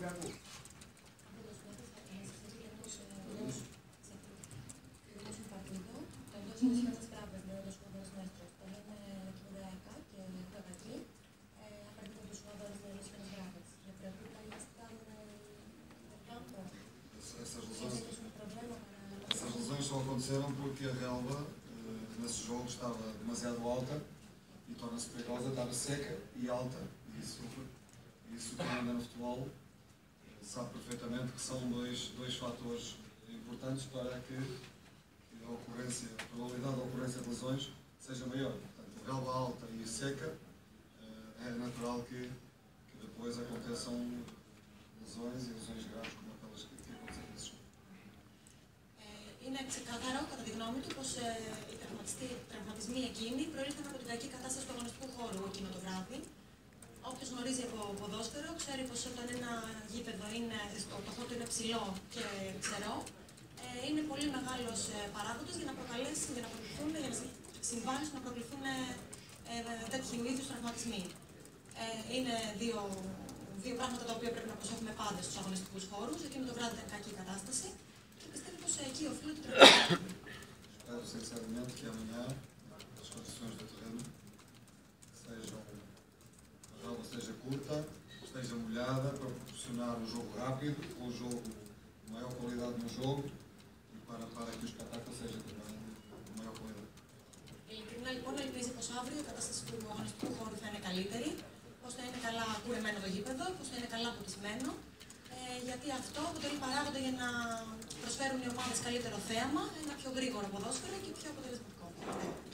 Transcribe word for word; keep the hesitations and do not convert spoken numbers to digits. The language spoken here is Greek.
Ολυμπιακού. Essas lesões só aconteceram porque a relva nesse jogo estava demasiado alta e torna-se perigosa, estava seca e alta. E isso, isso quem anda no futebol sabe perfeitamente que são dois, dois fatores importantes para que a ocorrência, a probabilidade de ocorrência de lesões seja maior. Portanto, relva alta e seca, é natural que, que depois aconteçam lesões e lesões graves como aquelas que, que aconteceram nesse jogo. Είναι ξεκάθαρο, κατά τη γνώμη του, πως ε, οι τραυματισμοί εκείνοι προήλθαν από την κακή κατάσταση του αγωνιστικού χώρου εκείνο το βράδυ. Όποιος γνωρίζει από ποδόσφαιρο ξέρει πως όταν ένα γήπεδο είναι, το, το χώρο είναι ψηλό και ξερό, ε, είναι πολύ μεγάλος ε, παράγοντας για να προκαλέσει, για να προκληθούν, για να συμβάλλει να προκληθούν ε, ε, τέτοιου είδους τραυματισμοί. Ε, είναι δύο, δύο πράγματα τα οποία πρέπει να προσέχουμε πάντα στους αγωνιστικούς χώρους. Εκείνο το βράδυ ήταν κακή κατάσταση. Πιστεύω πως εκεί οφείλεται το τραυματισμό. Espero sinceramente que amanhã as condições do terreno sejam, a relva esteja curta, esteja molhada para proporcionar um jogo rápido, um jogo de maior qualidade no jogo e para, para que o espetáculo seja também de maior qualidade. Ειλικρινά λοιπόν ελπίζει πως αύριο η κατάσταση του αγωνιστικού χώρου θα είναι καλύτερη, πως θα είναι καλά κουρεμένο το γήπεδο, πως θα είναι καλά ποτισμένο. Γιατί αυτό αποτελεί παράγοντα για να προσφέρουν οι ομάδες καλύτερο θέαμα, ένα πιο γρήγορο ποδόσφαιρο και πιο αποτελεσματικό.